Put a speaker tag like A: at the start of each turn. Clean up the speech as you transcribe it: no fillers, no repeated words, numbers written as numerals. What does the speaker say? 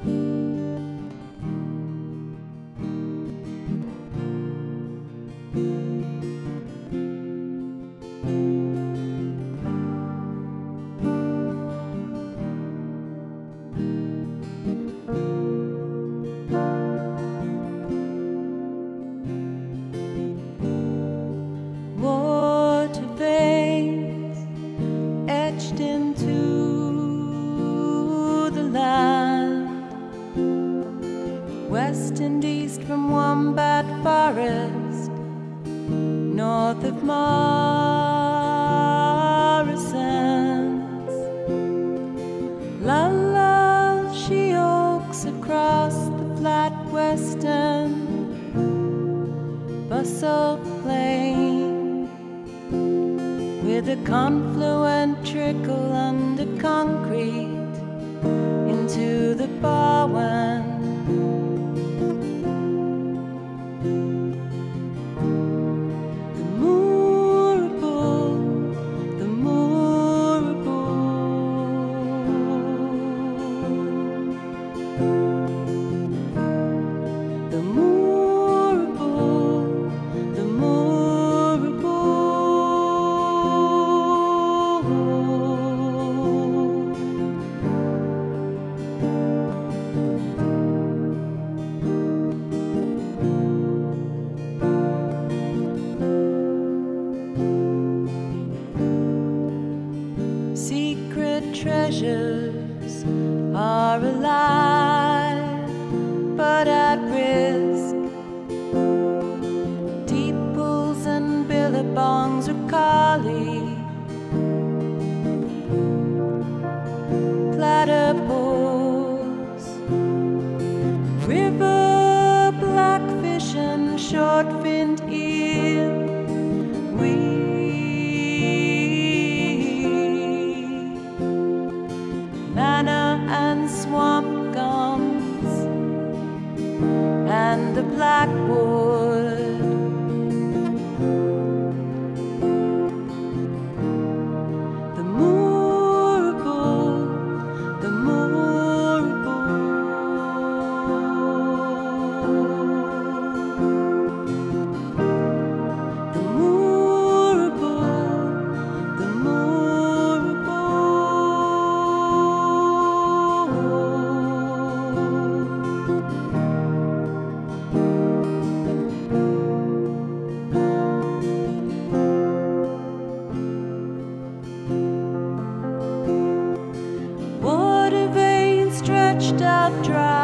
A: Water veins etched into the land, west and east from Wombat Forest, north of Morrison's. Lull she oaks across the flat western bustle plain, with a confluent trickle under concrete into the Barwon. The Moorabool, the Moorabool, the Moorabool, the secret treasures are alive, but at risk. Deep pools and billabongs are collie, platypus, river blackfish and short-finned eel. Manna and swamp gums and the blackwood. The Moorabool, the Moorabool, the Moorabool, the water veins stretched out dry,